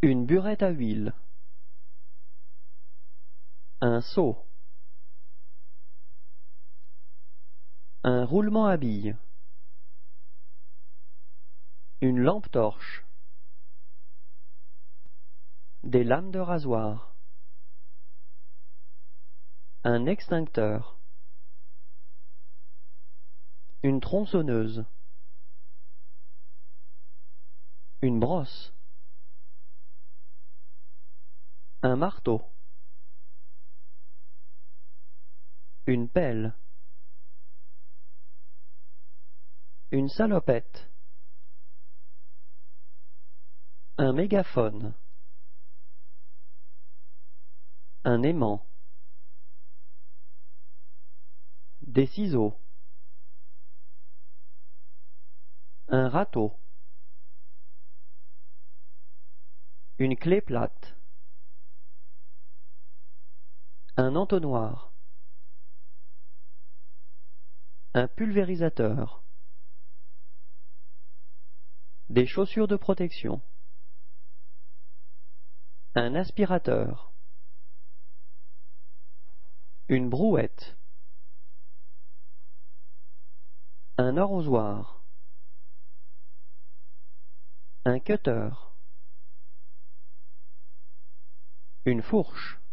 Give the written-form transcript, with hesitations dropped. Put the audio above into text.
Une burette à huile. Un seau. Un roulement à billes. Une lampe torche. Des lames de rasoir. Un extincteur. Une tronçonneuse. Une brosse. Un marteau. Une pelle. Une salopette. Un mégaphone. Un aimant. Des ciseaux. Un râteau. Une clé plate. Un entonnoir. Un pulvérisateur. Des chaussures de protection. Un aspirateur. Une brouette. Un arrosoir. Un cutter. Une fourche.